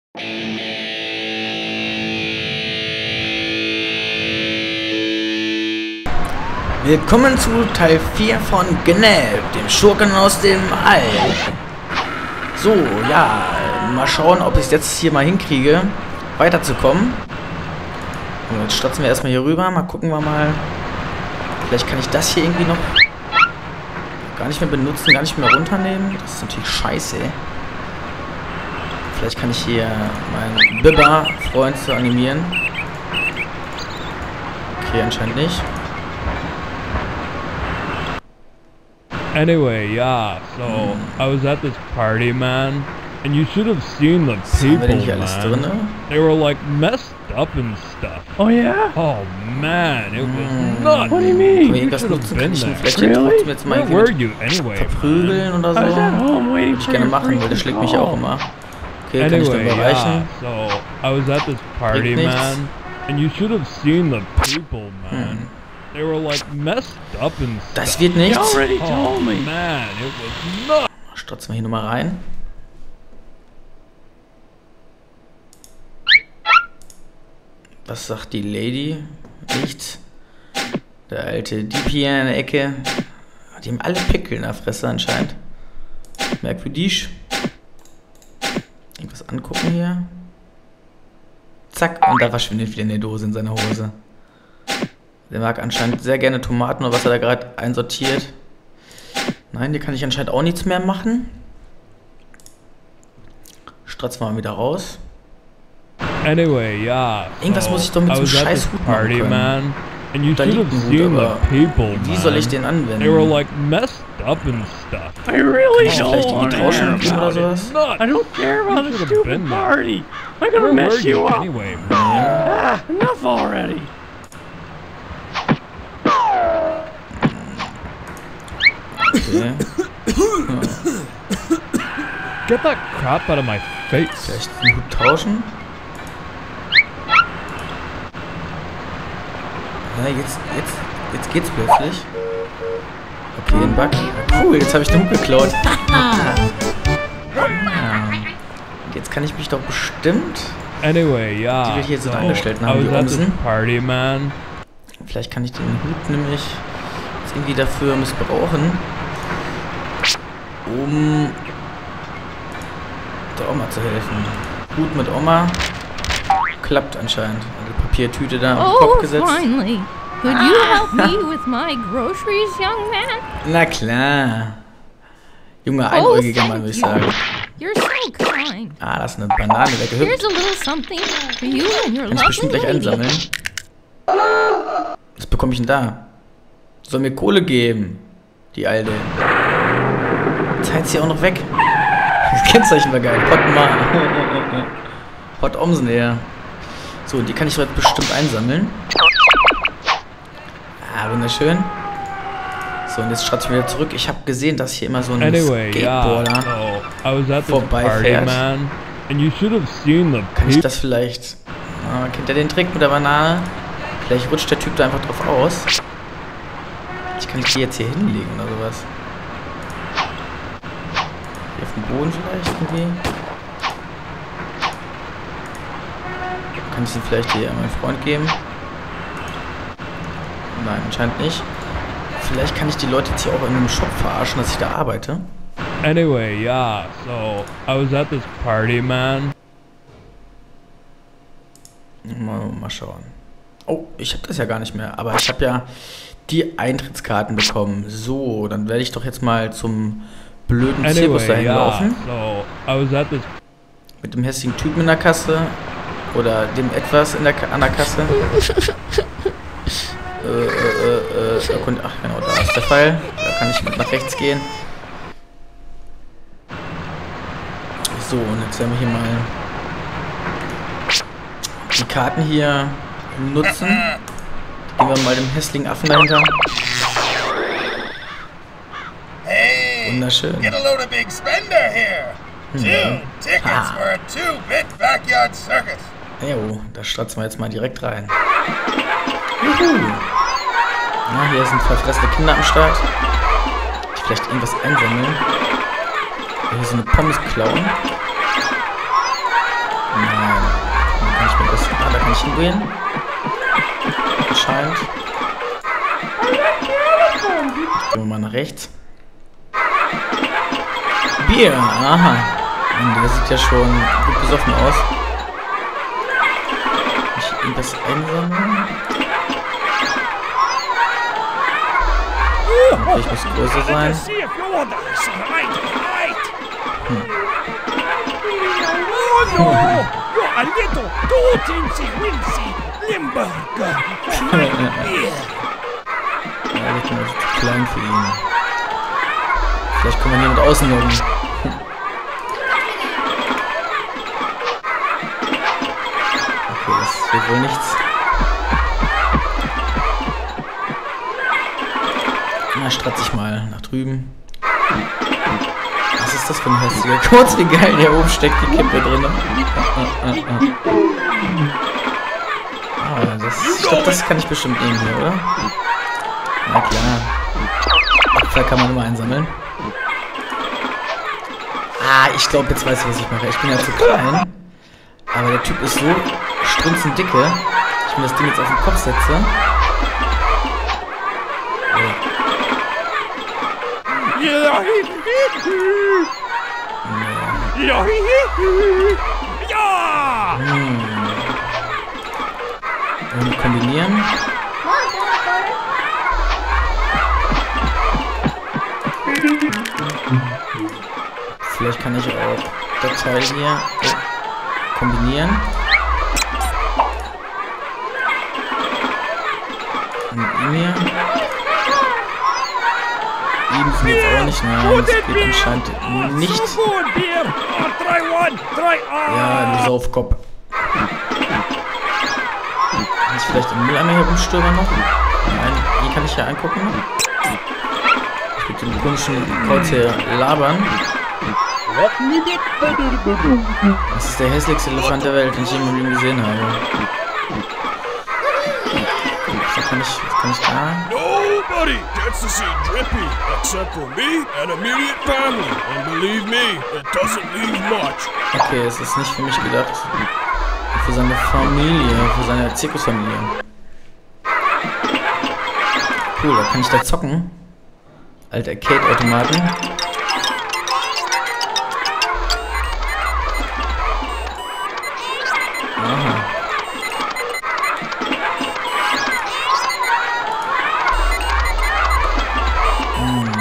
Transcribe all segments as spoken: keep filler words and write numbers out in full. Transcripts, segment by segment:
Willkommen zu Teil vier von Gneb, dem Schurken aus dem All. So, ja, mal schauen, ob ich es jetzt hier mal hinkriege, weiterzukommen. Und jetzt statzen wir erstmal hier rüber, mal gucken wir mal. Vielleicht kann ich das hier irgendwie noch gar nicht mehr benutzen, gar nicht mehr runternehmen. Das ist natürlich scheiße. Vielleicht kann ich hier meinen Bibber-Freund zu animieren. Okay, anscheinend nicht. Anyway, yeah, so hm. I was at this party, man, and you should have seen the people, man. They were like messed up and stuff. Oh yeah? Oh man, it was hm. nuts. What do you mean? You should have been there. Really? Where were you anyway? Verprügeln oder so. I was at home waiting Würde ich for gerne your machen, weil der schlägt mich ja auch immer. Okay, kann ich Anyway, den erreichen? yeah, so I was at this party, man, and you should have seen the people, man. Hm. They were like messed up and stuff. Das wird nichts. You already Oh told me. man, it was nuts. Stotzen wir hier nochmal rein. Was sagt die Lady? Nichts. Der alte Dieb hier in der Ecke. Die haben alle Pickel in der Fresse anscheinend. Merkwürdig. Irgendwas angucken hier. Zack, und da verschwindet wieder eine Dose in seiner Hose. Der mag anscheinend sehr gerne Tomaten oder was er da gerade einsortiert. Nein, hier kann ich anscheinend auch nichts mehr machen. Stratzen wir mal wieder raus. Anyway, yeah. Irgendwas so muss ich doch mit so einem scheiß Hut machen party, können. man, and you Da should liegt have ein seen Hut, the aber people, wie man. soll ich den anwenden? They were like messed up and stuff. I really Kann ich don't vielleicht want irgendwie to tauschen hear mit ihm oder about it. sowas? Nuts. I don't care about You the should have stupid been there. party. I'm Where gonna were mess you you up. anyway, man? Ah, enough already. Okay. Get that crap out of my face. Vielleicht den Hut tauschen? Ja, jetzt, jetzt, jetzt geht's plötzlich. Okay, ein Bug. Cool, jetzt habe ich den Hut geklaut. Ja. Und jetzt kann ich mich doch bestimmt Anyway, die yeah. wir hier so so angestellt I haben, die was at this Umsen. party, man. Vielleicht kann ich den Hut nämlich jetzt irgendwie dafür missbrauchen, um der Oma zu helfen. Hut mit Oma klappt anscheinend. Die Papiertüte da auf den Kopf Oh, gesetzt. finally. Could you help me with my groceries, young man? Na klar. Junger, Oh, einäugiger Mann, thank würde ich you. sagen. You're so kind. Ah, das ist eine Banane Here's weggehüpft. a little something for you and your Kann ich bestimmt lovely gleich lady. einsammeln. Was bekomme ich denn da? Soll mir Kohle geben, die Alte. Jetzt heizt sie auch noch weg. Das Kennzeichen war geil. Hot Ma. Hot Omsen, ja. So, die kann ich heute bestimmt einsammeln. Ah, wunderschön. So, und jetzt stratze ich wieder zurück. Ich habe gesehen, dass hier immer so ein Anyway, Skateboarder. yeah. So I was at this vorbeifährt. party, man, and you should have seen the Kann ich people. das vielleicht... Ah, kennt ihr den Trick mit der Banane? Vielleicht rutscht der Typ da einfach drauf aus. Ich kann die jetzt hier hinlegen oder sowas. Hier auf dem Boden vielleicht irgendwie. Kann ich sie vielleicht hier an meinen Freund geben? Nein, anscheinend nicht. Vielleicht kann ich die Leute jetzt hier auch in einem Shop verarschen, dass ich da arbeite. Anyway, yeah. So I was at this party, man. Mal, mal schauen. Oh, ich habe das ja gar nicht mehr. Aber ich habe ja die Eintrittskarten bekommen. So, dann werde ich doch jetzt mal zum blöden Zirkus Anyway, dahin yeah. laufen. So I was at this. Mit dem hässlichen Typen in der Kasse. Oder dem etwas in der Ka an der Kasse. äh, äh, äh, äh, Erkund ach genau, da ist der Pfeil. Da kann ich mit nach rechts gehen. So, und jetzt werden wir hier mal die Karten hier nutzen. Gehen wir mal dem hässlichen Affen dahinter. Wunderschön. Get a load of big spender here. Two tickets Ah. for a two-bit backyard circus. Jo, da stratzen wir jetzt mal direkt rein. Juhu. Ja, hier sind verfressene Kinder am Start. Die vielleicht irgendwas einsammeln. Hier so eine Pommes klauen. Mädchen gehen. Anscheinend. Gehen wir mal nach rechts. Bier, aha. Und der sieht ja schon gut besoffen aus. Ich irgendwas einsammeln. Okay, ich muss größer sein. Hm. Ja, das ist mir zu klein für ihn. Vielleicht kann man hier mit außen locken. Okay, das wird wohl nichts. Na, stratze ich mal nach drüben. Was ist das für ein hässlicher? Kurz wie geil, hier oben steckt die Kippe drin. Ah, ah, ah. Ah, das, ich glaube, das kann ich bestimmt nehmen hier, oder? Na klar. Apfel kann man immer einsammeln. Ah, ich glaube, jetzt weiß ich, was ich mache. Ich bin ja zu klein. Aber der Typ ist so strunzend dicke. Ich mir das Ding jetzt auf den Kopf setze. Ja. Ja. Ja. Hm. Irgendwie kombinieren. Vielleicht kann ich auch das Teil hier kombinieren. Und ihm hier. Ihm sind jetzt auch nicht. Nein, das geht anscheinend nicht. Ja, du Saufkopf. Kann ich vielleicht im Mülleimer hier rumstöbern noch? Nein, hier kann ich ja angucken. Ich würde den komischen Kauz hier labern. Das ist der hässlichste Elefant der Welt, den ich jemals gesehen habe. Was kann ich, was kann ich da? Nobody gets to see Drippy except for me and immediate family. And believe me, it doesn't leave much. Okay, es ist nicht für mich gedacht. Für seine Familie, für seine Zirkusfamilie. Cool, da kann ich da zocken. Alter Arcade-Automaten. Aha. Hm.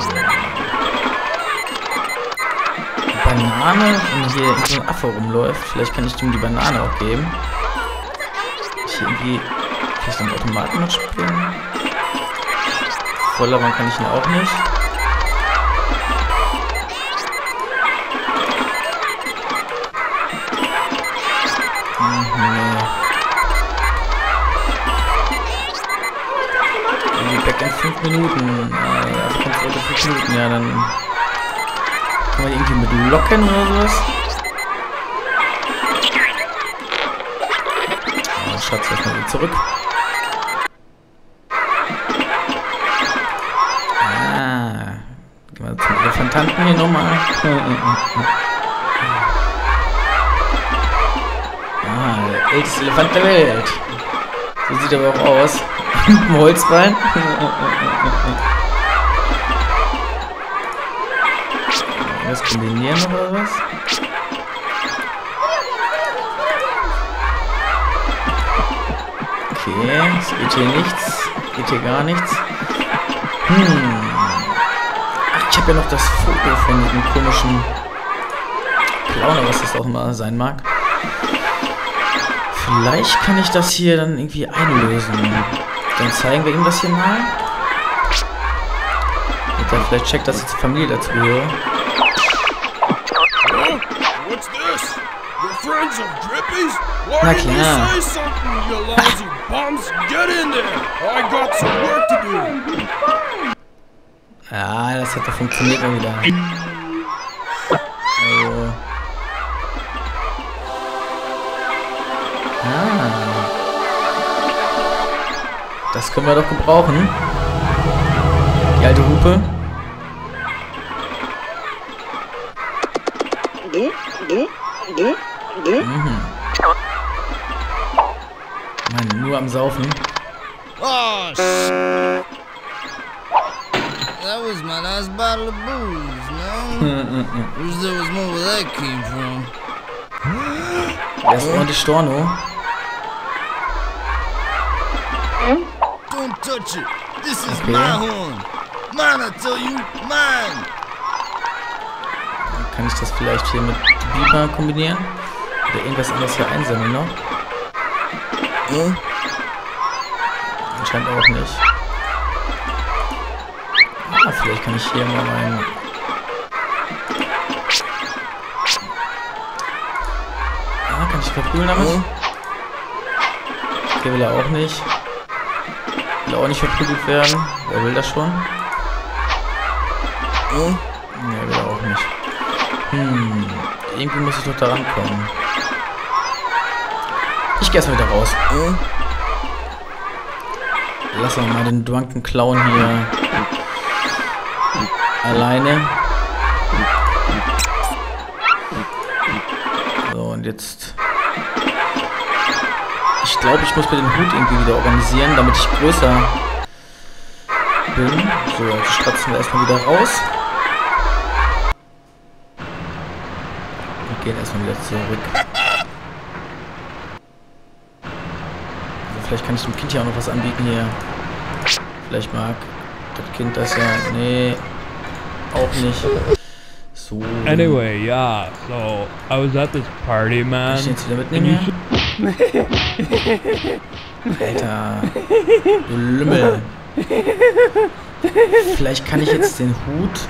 Banane, wenn hier so ein Affe rumläuft. Vielleicht kann ich ihm die Banane auch geben. Ich hier irgendwie vielleicht einen Automaten noch spielen. Volllabern kann ich ihn auch nicht. Hm, nee. Irgendwie back in fünf Minuten. Äh, also kommt zurück in fünf Minuten. Ja, dann kann man irgendwie mit locken oder sowas. Oh, Schatz, erstmal wieder zurück. Gehen wir zum Elefantanten hier nochmal. Ah, der älteste Elefant der Welt. So sieht er aber auch aus. Mit dem Holzbein. Was kombinieren oder was? Okay, es geht hier nichts. Geht hier gar nichts. Hm. Ach, ich habe ja noch das Foto von diesem komischen Clown, was das auch immer sein mag. Vielleicht kann ich das hier dann irgendwie einlösen. Dann zeigen wir ihm das hier mal. Und dann vielleicht checkt, dass ich zur Familie dazu gehöre. What's this? You're friends of Drippy's? Why Na didn't klar. you say something, you lousy bums? Get in there! I got some work to do. Ja, das hat doch funktioniert mal wieder. Also. Ah. Das können wir doch gebrauchen. Die alte Hupe. Mhm. Mann, nur am Saufen. Oh, shit. That was my last bottle of booze, no? Wish there was more where that came from. Das ist ordentlich Storno. Don't touch it. This is Okay. my horn. Mine, I tell you, mine. Kann ich das vielleicht hier mit Biber kombinieren? Oder irgendwas anderes hier einsammeln noch? Huh? Anscheinend auch nicht. Ah, vielleicht kann ich hier mal meinen... Ah, kann ich verprügeln damit? Huh? Okay, will er auch nicht. Will auch nicht verprügelt werden. Wer will das schon? Huh? Ne, will er auch nicht. Hm, irgendwie muss ich doch da rankommen. Ich geh erstmal wieder raus. Huh? Lass mal den Drunken Clown hier alleine. So, und jetzt... Ich glaube, ich muss mir den Hut irgendwie wieder organisieren, damit ich größer bin. So, jetzt stratzen wir erstmal wieder raus. Und gehen erstmal wieder zurück. Also vielleicht kann ich dem Kind ja auch noch was anbieten hier. Vielleicht mag das Kind das ja... Nee, auch nicht. So. Anyway, yeah, so I was at this party, Kann man. ich den jetzt wieder And mitnehmen you hier? Alter, du Lümmel. Vielleicht kann ich jetzt den Hut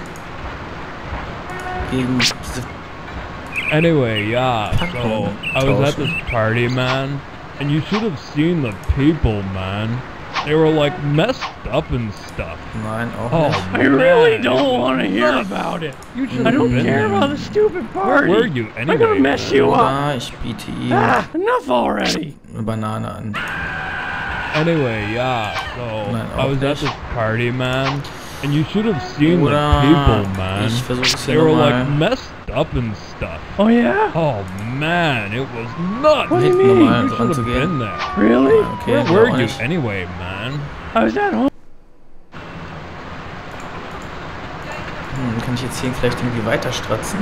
gegen diese... Anyway, yeah, so Packung I was at tauschen. this party, man. And you should have seen the people, man. They were like messed up and stuff. Nein, auch Oh, nicht. I really man, don't it want to was hear nuts. about it. You should I have don't been care there. about the stupid Where party. were you anyway? I'm gonna mess you up. Oder ich biete ihm Ah, enough already. eine Banane an. Anyway, yeah, so Nein, I auch was at nicht. this party, man. And you should have seen Oder the people, man. ich versuch's They hier were nochmal. like messed up and stuff. Oh yeah? Oh man, it was nuts. What do you Hinten mean? nochmal You should have ranzugehen. been there. Really? Okay, Where will were auch you nicht. anyway, man? I was at home. Hm, kann ich jetzt hier vielleicht irgendwie weiter stratzen?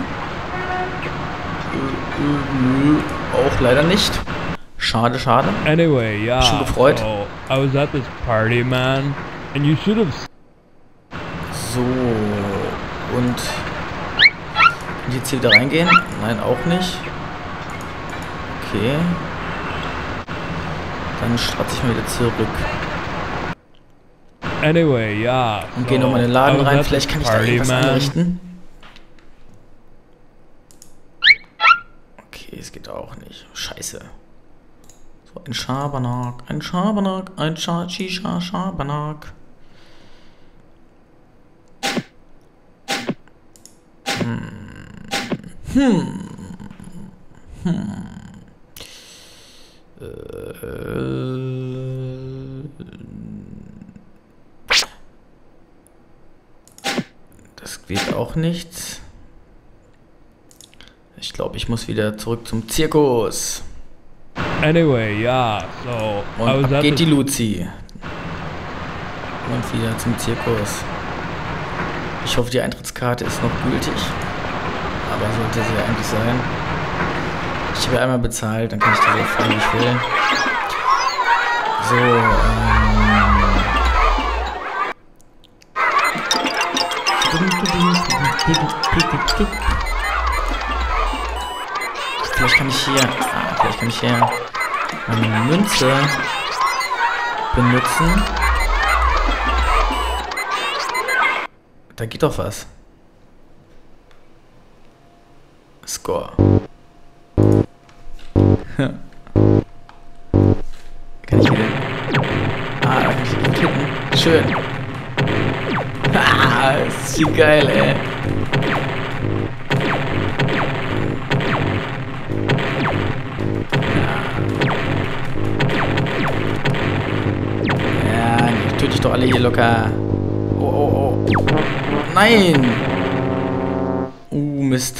Äh, äh, nö, auch leider nicht. Schade, schade. Anyway, yeah. Schon gefreut. So I was at this party, man. And you should have So, und kann ich jetzt hier wieder reingehen? Nein, auch nicht. Okay. Dann stratze ich mal wieder zurück. Anyway, yeah. Und so gehe nochmal in den I Laden was rein. at Vielleicht this kann ich da party, irgendwas man. anrichten. Okay, es geht auch nicht. Scheiße. So, ein Schabernack. Ein Schabernack. Ein Scha Shisha Schabernack. Hm. Hm. Äh. Das geht auch nichts. Ich glaube, ich muss wieder zurück zum Zirkus. Anyway, yeah. So I Und was ab at geht die this Luzi. Und wieder zum Zirkus. Ich hoffe, die Eintrittskarte ist noch gültig. Aber sollte sie ja eigentlich sein. Ich habe ja einmal bezahlt, dann kann ich das so fahren, wie ich will. So, ähm... Vielleicht kann ich hier... Ah, vielleicht kann ich hier meine Münze benutzen. Da geht doch was. Score. Kann ich wieder... Ah, da kann ich wieder klicken. Schön. Ah, ist wie geil, ey. Ja, die töte ich doch alle hier locker. Oh, oh, oh. Nein! Uh, Mist.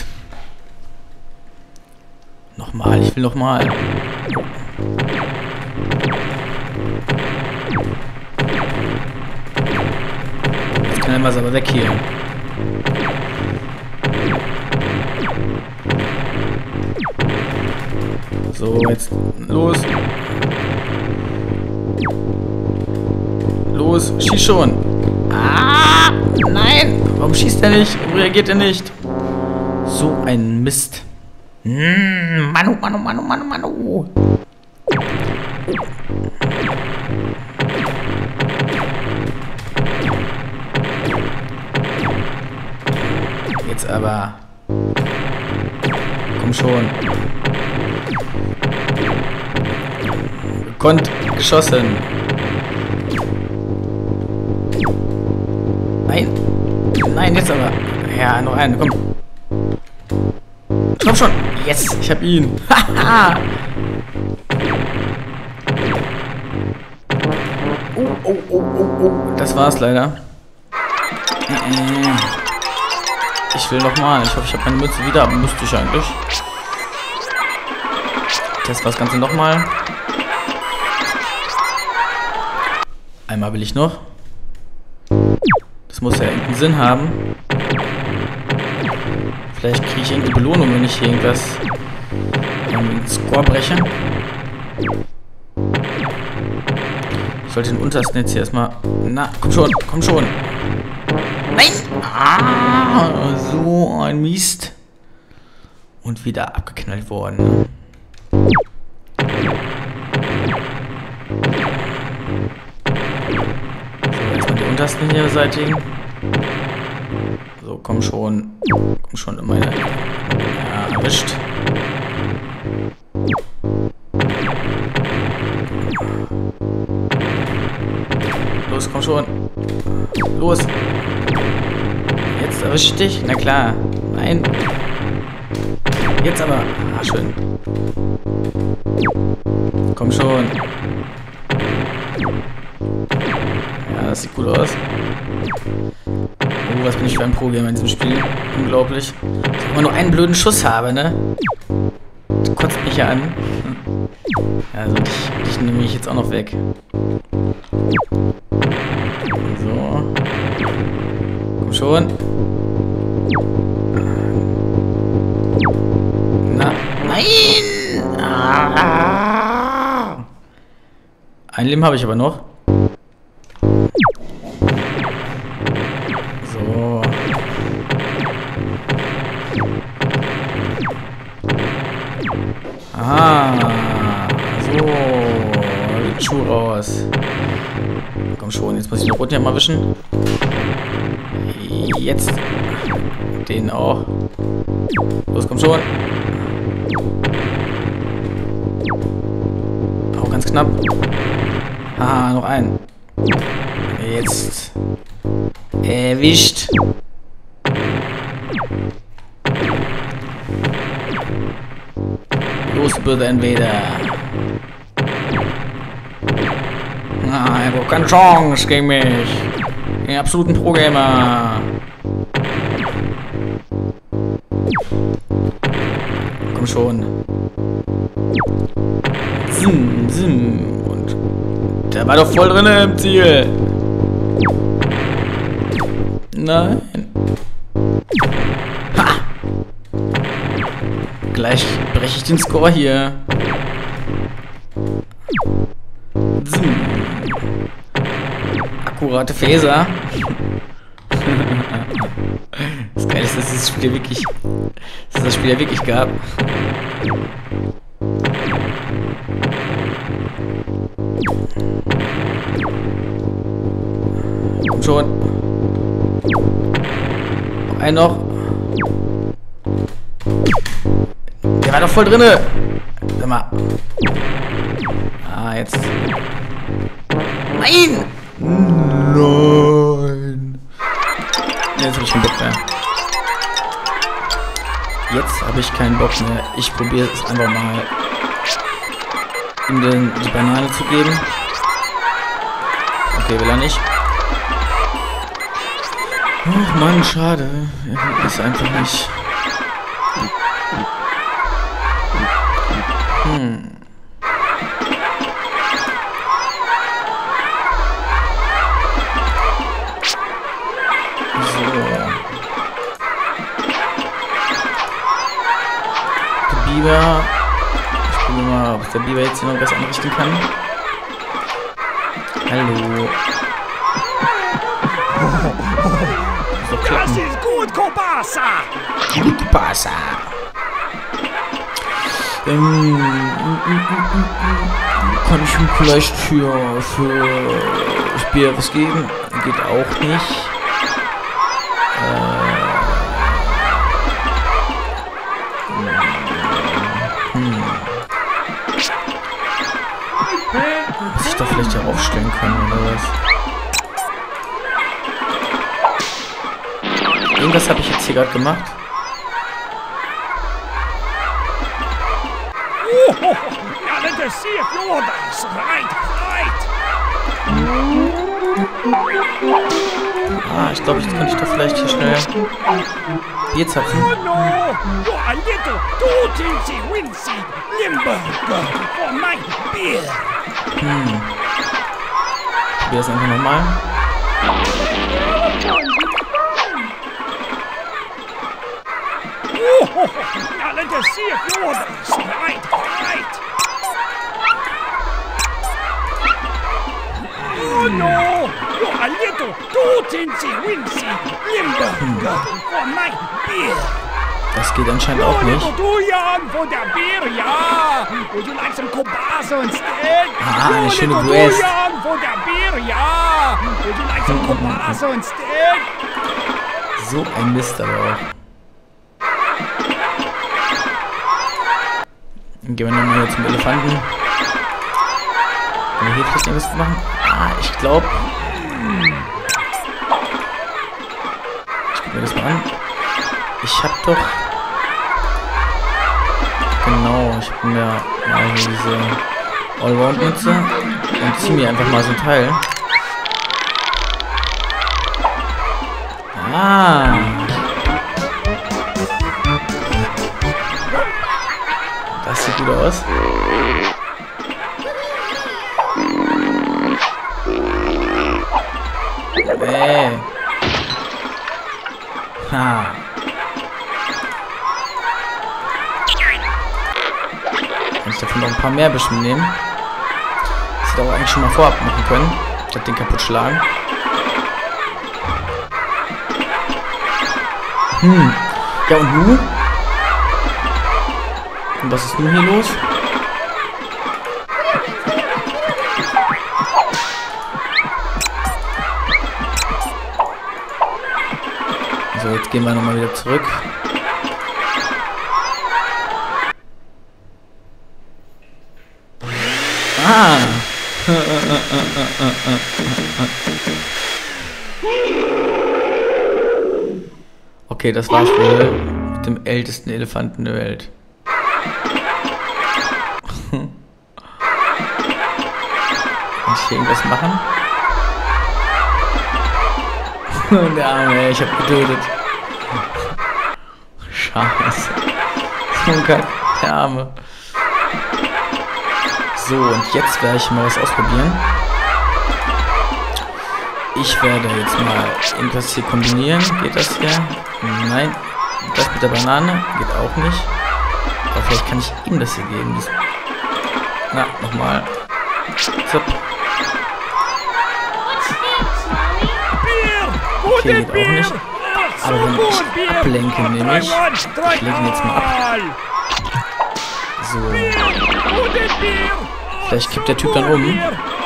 Nochmal, ich will nochmal. schnell mal aber weg hier. So, jetzt los. Los, schieß schon. Ah, nein. Warum schießt er nicht? Warum reagiert er nicht? So ein Mist. Hm, Manu, Manu, Manu, Manu, Manu. Jetzt aber. Komm schon. Gekonnt geschossen. Nein. Nein, jetzt aber. Ja, noch einen, komm. Komm schon. Yes, ich hab ihn. Haha. oh, oh, oh, oh, oh. Das war's leider. Ich will nochmal. Ich hoffe, ich habe meine Mütze wieder, aber müsste ich eigentlich. Test das Ganze nochmal. Einmal will ich noch. Das muss ja irgendeinen Sinn haben. Vielleicht kriege ich irgendeine Belohnung, wenn ich hier irgendwas den Score breche. Ich sollte den untersten jetzt hier erstmal. Na, komm schon, komm schon. Nein! Ah, so ein Mist. Und wieder abgeknallt worden. So, erstmal die untersten hier beseitigen. So, komm schon. Komm schon in meine. Ja, erwischt. Los, komm schon. Los. Jetzt erwische ich dich. Na klar. Nein. Jetzt aber. Ah, schön. Komm schon. Ja, das sieht gut aus. Oh, was bin ich für ein Pro-Gamer in diesem Spiel. Unglaublich. Dass ich immer nur einen blöden Schuss habe, ne? Das kotzt mich ja an. Also, dich, dich nehme ich jetzt auch noch weg. So. Komm schon. Na, nein! Ah. Ein Leben habe ich aber noch. So. Ah. So. Die Schuhe raus. Komm schon, jetzt muss ich den roten hier mal wischen. Jetzt. Den auch. Los, komm schon. Auch ganz knapp. Ah, noch einen. Jetzt. Erwischt. Los, böse Invader. Ah, er braucht keine Chance gegen mich. Den absoluten Pro-Gamer. Komm schon. Sim, sim. Und der war doch voll drin im Ziel. Nein. Ha! Gleich breche ich den Score hier. Sim. Akkurate Phaser. Das Geile ist, dass dieses Spiel wirklich, dass das Spiel ja wirklich gab. Komm schon. Noch ein noch. Der war doch voll drinne. Sag mal. Ah, jetzt. Nein! Nein! Jetzt habe ich keinen Bock mehr. Jetzt habe ich keinen Bock mehr. Ich probiere es einfach mal, ihm den, die Banane zu geben. Okay, will er nicht. Ach Mann, schade. Er ist einfach nicht. Hm. Biber. Ich gucke mal, ob der Biber jetzt hier noch was anrichten kann. Hallo. So klappen. Das ist gut, Kobasa! Gut, Kobasa. Ähm, kann ich ihm vielleicht für, für das Bier was geben? Geht auch nicht. Äh, hm. Muss ich da vielleicht ja aufstellen können oder was? Irgendwas habe ich jetzt hier gerade gemacht. Oh, now let us see if you're this. Right, right. Ah, ich glaube, jetzt könnte ich doch vielleicht hier schnell Bier zapfen. Oh no, you're a little too tinsy wincy Limburger for my beer. Hm. Probier es einfach nochmal. Oh, now let us see if you're this. Right, right. Oh no, you're a little too tinsy wincy Limburger for my beer. Das geht anscheinend auch nicht. Too young for the beer, yeah. Would you like some Kobasa instead? Ah, eine schöne Too West. young for the beer, yeah. Would you like some Kobasa instead? So ein Mist aber auch. Dann gehen wir nochmal hier zum Elefanten. Können wir hier vielleicht irgendwas machen? Ah, ich glaube. Ich gucke mir das mal an. Ich hab doch. Genau, ich hab mir mal hier diese Allround-Mütze und zieh mir einfach mal so ein Teil. Ah. Das sieht gut aus. Hey. Ha. Kann ich davon noch ein paar mehr bestimmt nehmen. Das hätte ich aber eigentlich schon mal vorab machen können. Statt den kaputt schlagen. Hm. Ja und nun? Und was ist nun hier los? So, jetzt gehen wir nochmal wieder zurück. Ah! Okay, das war's wohl mit dem ältesten Elefanten der Welt. Kann ich hier irgendwas machen? Der Arme, ich hab getötet. Scheiße. So geil, der Arme. So, und jetzt werde ich mal was ausprobieren. Ich werde jetzt mal irgendwas hier kombinieren. Geht das hier? Nein. Das mit der Banane geht auch nicht. Aber vielleicht kann ich ihm das hier geben. Das Na, nochmal. Zip. Okay, geht auch nicht. Aber wenn ich ablenke, nämlich, ich lege ihn jetzt mal ab. So. Vielleicht kippt der Typ dann um.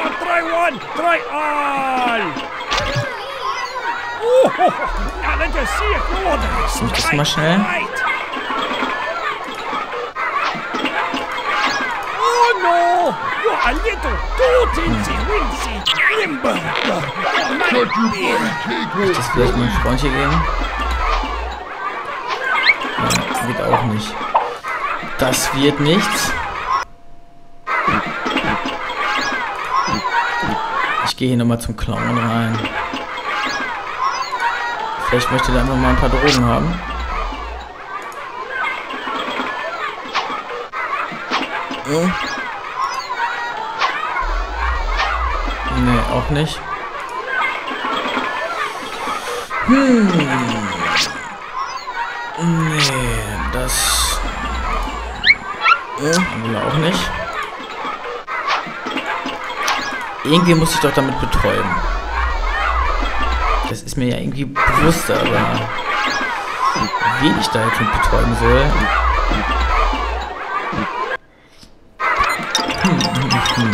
Lass mich das mal schnell. Kann ich das vielleicht meinem Freund hier geben? Ja, geht auch nicht. Das wird nichts. Ich gehe hier nochmal zum Clown rein. Vielleicht möchte der einfach mal ein paar Drogen haben. Hm? Nee, auch nicht. Hm. Nee, das... Will er auch nicht. Irgendwie muss ich doch damit betäuben. Das ist mir ja irgendwie bewusst, aber wen ich da jetzt mit betäuben soll. Hm, hm, hm.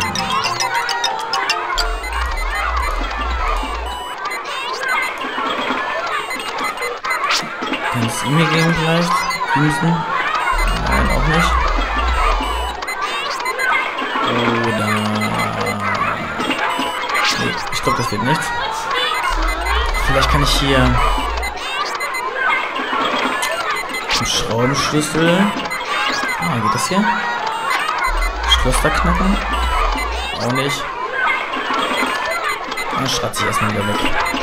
Kann ich es ihm hier geben vielleicht? Müssen? Nein, auch nicht. Oder... Nee, ich glaube, das wird nichts. Vielleicht kann ich hier... einen Schraubenschlüssel... Ah, geht das hier? Schloss da knacken? Auch nicht. Dann schratze ich erstmal wieder weg.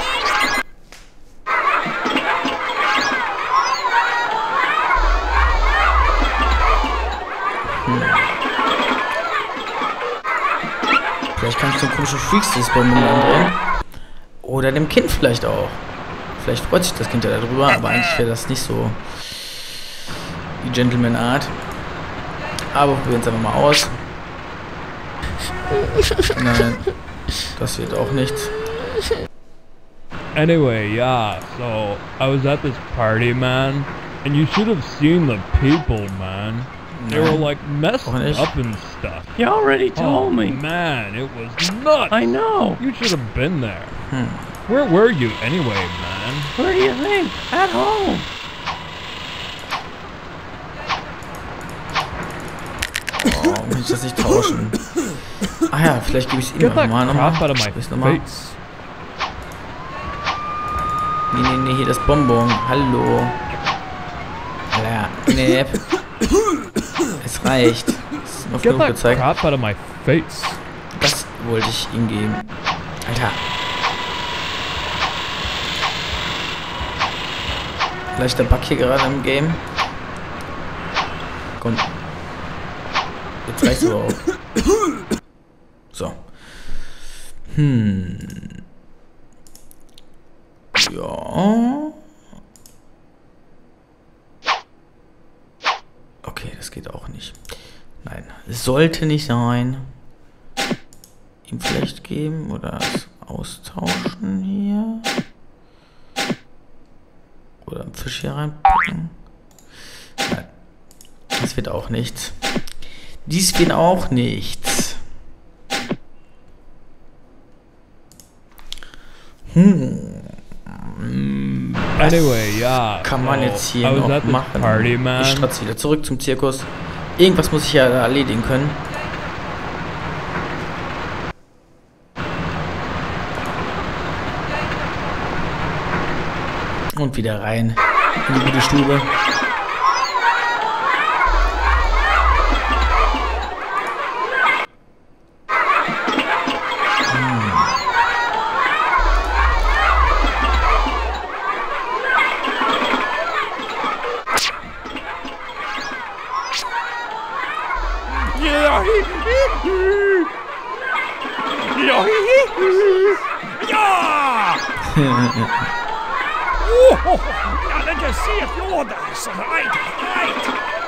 Vielleicht kann ich den komischen Freaks-Bomben andrehen. Oder dem Kind vielleicht auch. Vielleicht freut sich das Kind ja darüber, aber eigentlich wäre das nicht so die Gentleman-Art. Aber probieren es einfach mal aus. Nein, das wird auch nichts. Anyway, yeah, so I was at this party, man, and you should have seen the people, man. They were like messed up and stuff. You already told oh, me. Man, it was nuts. I know. You should have been there. Hmm. Where were you anyway, man? Where do you think? At home. Oh, will ich das nicht tauschen? Ah ja, vielleicht gebe ich es ihm Get that nochmal. crap out of my nochmal. face. Nee, nee, nee, hier das Bonbon. Hallo. Ja, nee. Es reicht. Das ist noch Get genug that gezeigt. crap out of my face. Das wollte ich ihm geben. Alter. Leichter Bug hier gerade im Game. Komm. Jetzt reicht's aber auch. So. Hm. Ja. Okay, das geht auch nicht. Nein, es sollte nicht sein. Ihm vielleicht geben oder es austauschen hier. Oder einen Fisch hier reinpacken. Nein, das wird auch nichts. Dies wird auch nichts. Hm. Anyway, ja. Kann man so jetzt hier I was noch at this machen? party, man. Ich stratze wieder zurück zum Zirkus. Irgendwas muss ich ja da erledigen können. Und wieder rein in die gute Stube. Ja! Oh, now let us see if you're that's right, right.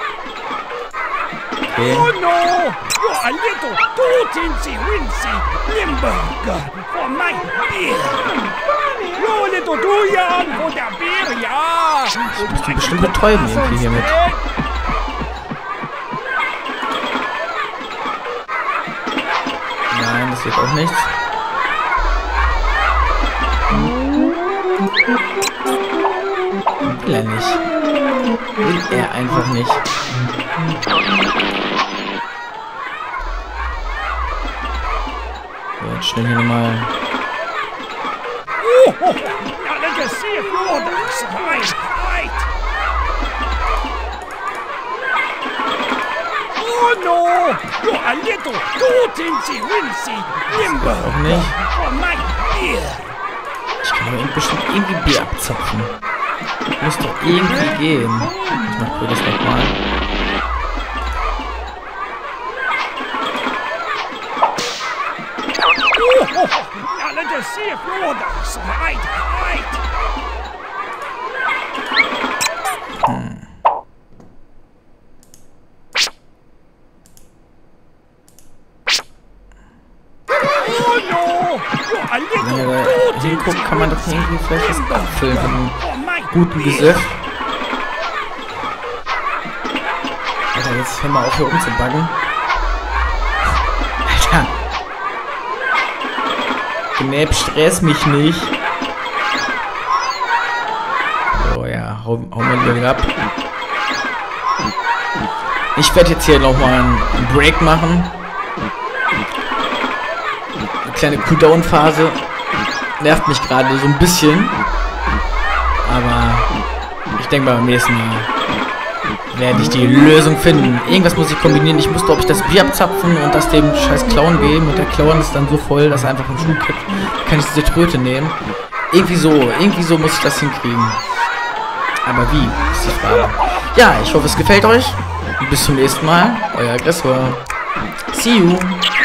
Okay. Oh no! You're a little too tinsy-wincy limburger for my beer. You're a little too young for the beer, ja! Ich muss die bestimmt betäuben irgendwie hiermit. Nein, das wird auch nichts. Will er nicht. Will er einfach nicht. So, jetzt schnell hier nochmal. Oh, now let us see if you're that's right, right. Oh no! You're a little too tinsy-wincy limburger for my beer. Ich kann aber bestimmt irgendwie Bier abzapfen. Muss doch irgendwie gehen. Ich mach das nochmal. Oh, now let us see if you're that's right, right. Hm. Wenn ihr da hinguckt, kann man doch irgendwie vielleicht was abfüllen von einem guten Gesöff. Alter, jetzt hör mal auf, hier rumzubuggen. Alter. Gnäb, stress mich nicht. So, ja, hau, hau mal lieber wieder ab. Ich werde jetzt hier nochmal einen Break machen. Eine kleine Cooldown-Phase. Nervt mich gerade so ein bisschen. Aber ich denke mal, beim nächsten Mal werde ich die Lösung finden. Irgendwas muss ich kombinieren. Ich muss, glaube ich, das Bier abzapfen und das dem scheiß Clown geben. Und der Clown ist dann so voll, dass er einfach einen Schuh kippt. Kann ich diese Tröte nehmen. Irgendwie so, irgendwie so muss ich das hinkriegen. Aber wie, ist die Frage. Ja, ich hoffe, es gefällt euch. Bis zum nächsten Mal. Euer Aggressor. See you.